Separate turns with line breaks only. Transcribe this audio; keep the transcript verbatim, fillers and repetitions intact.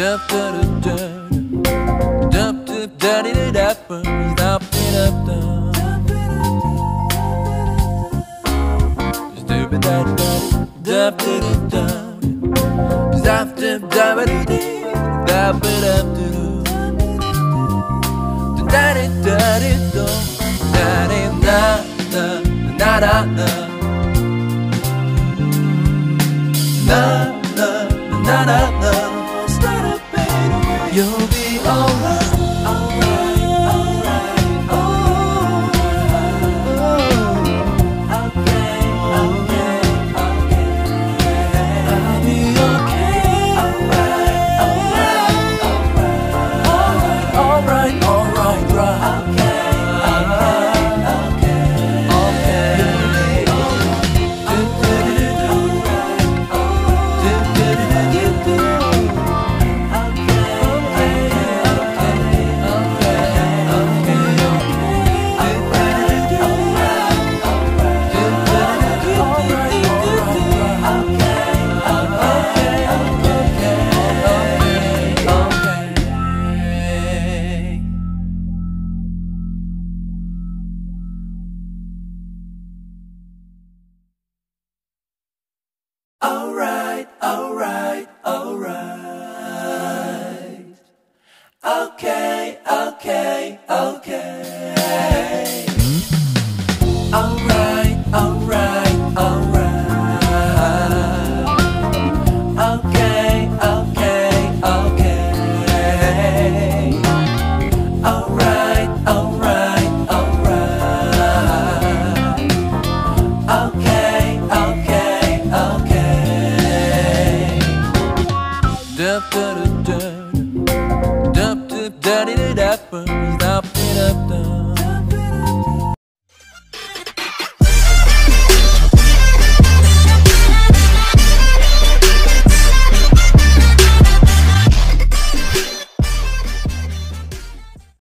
Dup da da da, dup dup da di da da, dup da da da, dup da da, dup da da da, dup dup da ba di di, dup da da da, da di da di do, da di da da da da da, da da da da da. You'll be alright, alright, alright, alright. Okay, okay, okay. I'll be okay. Alright, alright, alright. Alright, alright, right. Okay, okay, okay. You'll be alright. Alright, alright, alright. Okay, okay, okay. Alright, alright, alright. Okay, okay, okay. Alright, alright, alright. Okay, okay, okay. Dup da da da, dup dup da di da da, dup da da da.